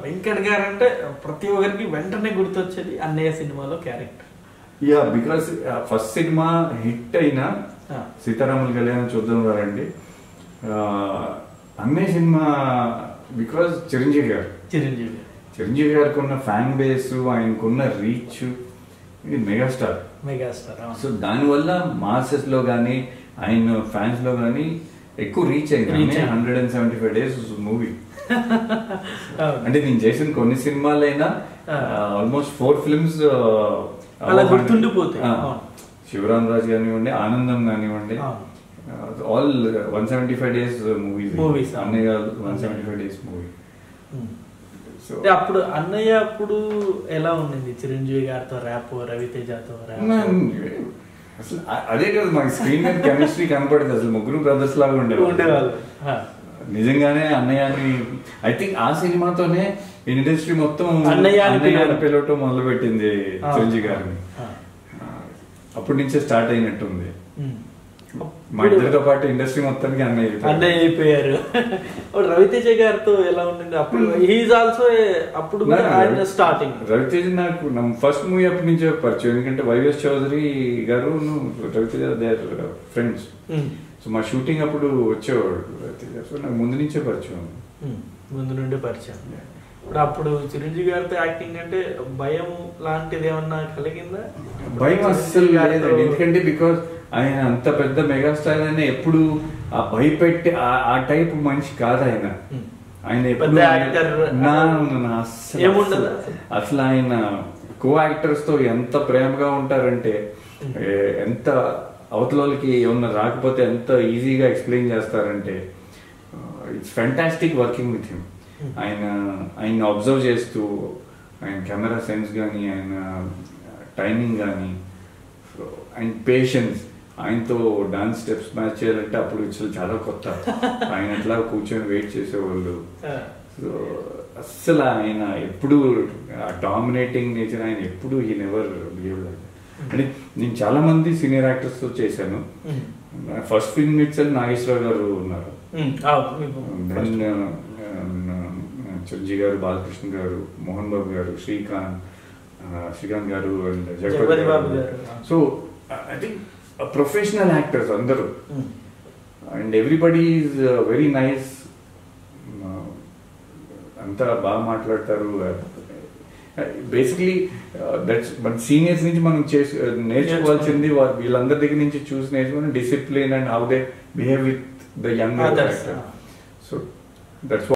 వెంకట్ గారు అంటే ప్రతి ఒక్కరికి వెంటనే గుర్తొచ్చేది అన్నయ్య సినిమాలో క్యారెక్టర్. యా, బికాస్ ఫస్ట్ సినిమా హిట్ అయినా సీతారాముల కళ్యాణం చూద్దాం వారండి. అన్నయ్య సినిమా బికాస్ చిరంజీవి గారికి ఉన్న ఫ్యాన్ బేస్, ఆయనకున్న రీచ్, ఇది మెగాస్టార్. సో దానివల్ల మాసెస్ లో కానీ ఆయన ఫ్యాన్స్ లో కానీ ఎక్కువ రీచ్ అయింది. 175 days మూవీ. అంటే నేను చేసిన కొన్ని సినిమాలైనా ఆల్మోస్ట్ 4 films గుర్తుండిపోతాయి. శివరామ్ రాజ్ కానివ్వండి, ఆనందం కానివ్వండి, ఆల్ 175 days మూవీస్. అన్నయ్య 175 days మూవీ. అప్పుడు అన్నయ్య అప్పుడు ఎలా ఉండింది చిరంజీవి గారితో ర్యాప్, రవితేజతో ర్యాప్? అసలు అదే కదా మాకు స్క్రీన్ మీద కెమిస్ట్రీ కనపడేది. అసలు ముగ్గురు బ్రదర్స్ లాగా ఉండేవాళ్ళు నిజంగానే. అన్నయ్యని ఐ థింక్ ఆ సినిమాతోనే ఇండస్ట్రీ మొత్తం అన్నయ్య పిలవటం మొదలు పెట్టింది చిరంజీవి గారిని. అప్పటి నుంచే స్టార్ట్ అయినట్టుంది. మా ఇద్దరితో పాటు ఇండస్ట్రీ మొత్తానికి అన్నయ్య అయిపోయారు. రవితేజ గారితో ఎలా ఉండింది అప్పుడు? హీఈస్ ఆల్సో అప్పుడు స్టార్టింగ్. రవితేజ నాకు ఫస్ట్ మూవీ అప్పటి నుంచే పరిచయం. ఎందుకంటే YS Chowdary garu Raviteja they are friends. So మా షూటింగ్ అప్పుడు వచ్చేవాడు రవితేజ. సో నాకు ముందు నుంచే పరిచయం. ముందు నుండే పరిచయం. అప్పుడు చిరంజీవి గారితో యాక్టింగ్ అంటే భయం లాంటిది ఏమన్నా కలిగిందా? భయం అస్సలు కాలేదండి. ఎందుకంటే బికాస్ ఆయన అంత పెద్ద మెగాస్టార్ అయినా ఎప్పుడు ఆ భయపెట్టి ఆ టైప్ మనిషి కాదు ఆయన. ఆయన అసలు ఆయన కో యాక్టర్స్ తో ఎంత ప్రేమగా ఉంటారంటే, ఎంత అవతలకి ఏమన్నా రాకపోతే ఎంత ఈజీగా ఎక్స్ప్లెయిన్ చేస్తారంటే, it's fantastic working with him. ఆయన అబ్జర్వ్ చేస్తూ, ఆయన కెమెరా సెన్స్ కానీ, ఆయన టైమింగ్ కానీ, ఆయన పేషెన్స్, ఆయనతో డాన్స్ స్టెప్స్ మ్యాచ్ చేయాలంటే అప్పుడు చాలా కొత్త. ఆయన అట్లా కూర్చొని వెయిట్ చేసేవాళ్ళు. సో అస్సలు ఆయన ఎప్పుడు డామినేటింగ్ నేచర్, ఆయన ఎప్పుడు he never behave like that. అంటే నేను చాలా మంది సీనియర్ యాక్టర్స్ తో చేశాను. ఫస్ట్ ఫిల్మ్ ఇట్సెల్ఫ్ నాగేశ్వరరావు గారు ఉన్నారు, దెన్ చిరంజీవి గారు, బాలకృష్ణ గారు, మోహన్ బాబు గారు, శ్రీకాంత్ గారు and Jagapathi Babu garu. So I think professional actors అందరూ. And everybody is very nice. అంతా బాగా మాట్లాడతారు. బేసిక్లీ దట్స్ మన సీనియర్స్ నుంచి మనం నేర్చుకోవాల్సింది వీళ్ళందరి దగ్గర నుంచి చూసి నేర్చుకుని discipline and how they behave with the younger actor. So that's